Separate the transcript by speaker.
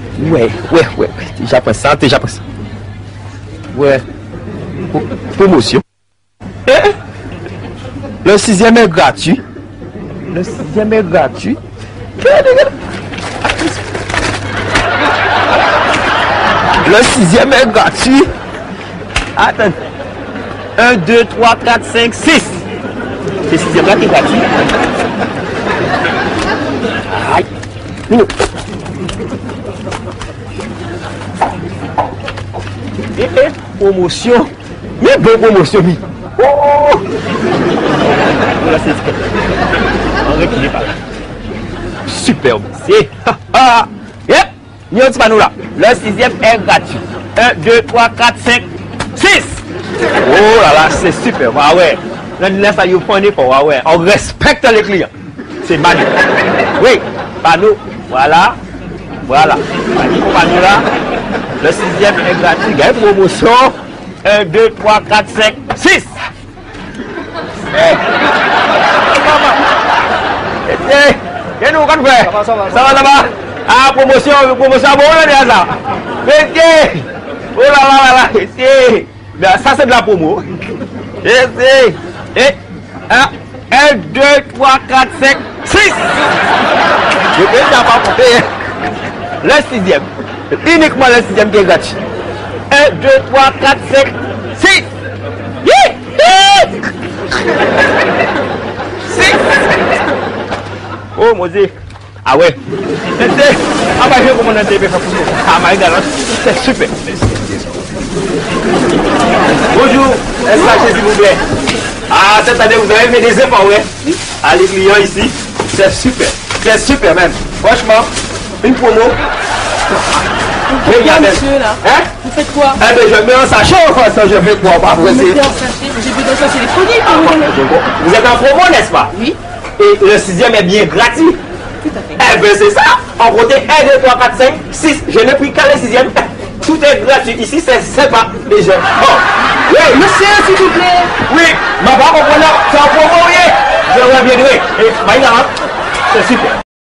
Speaker 1: Ouais. Déjà prends ça, Ouais. Promotion. Le 6e est gratuit. Le 6e est gratuit. Le 6e est gratuit. Attends. 1, 2, 3, 4, 5, 6. C'est 6e là qui est gratuit. Aïe. Promotion. Mais bonne promotion, oui. Oh! Voilà, c'est on recule pas. Superbe. C'est. Yep. N'y a pas nous là. Le 6e est gratuit. 1, 2, 3, 4, 5, 6. Oh là là, c'est super. Ah ouais. Là, ça y est, pour ah ouais. On respecte les clients. C'est magnifique. Oui, panneau. Voilà. Panneau là. Le 6e est gratuit. Gagne promotion. 1, 2, 3, 4, 5, 6. Et nous, quand vous faites? Ça va. Ah, promotion bon, là, ça. Mais, oh là. Ça, c'est de la promo. Et, 1, 2, 3, 4, 5, 6. Je vais pas compter. Le 6e. Uniquement le 6e qui est gratuit. 1, 2, 3, 4, 5, 6. 6. Oh, mon Dieu. Ah ouais. Ah bah, je commande un TV. Ah my God, c'est super. Bonjour, est-ce s'il vous plaît? Ah, cette année, vous avez fait des efforts, ouais? Ah, les clients ici, c'est super même. Franchement, une promo.
Speaker 2: Regardez, monsieur, là.
Speaker 1: Hein?
Speaker 2: Vous faites quoi?
Speaker 1: Eh bien, je mets un sachet, ça, je fais quoi? Pas
Speaker 2: Vous mettez un sachet, j'ai vu dans ça téléphonique.
Speaker 1: Vous êtes en promo, n'est-ce pas?
Speaker 2: Oui.
Speaker 1: Et le 6e est bien gratuit.
Speaker 2: Tout à fait.
Speaker 1: Eh bien, c'est ça. En côté 1, 2, 3, 4, 5, 6. Je n'ai pris qu'à le 6e. Tout est gratuit. Ici, c'est sympa. Et je. Oh. Oui.
Speaker 2: Monsieur, s'il vous plaît.
Speaker 1: Oui. Ma part, c'est en promo, oui. Je reviendrai. Et, c'est super.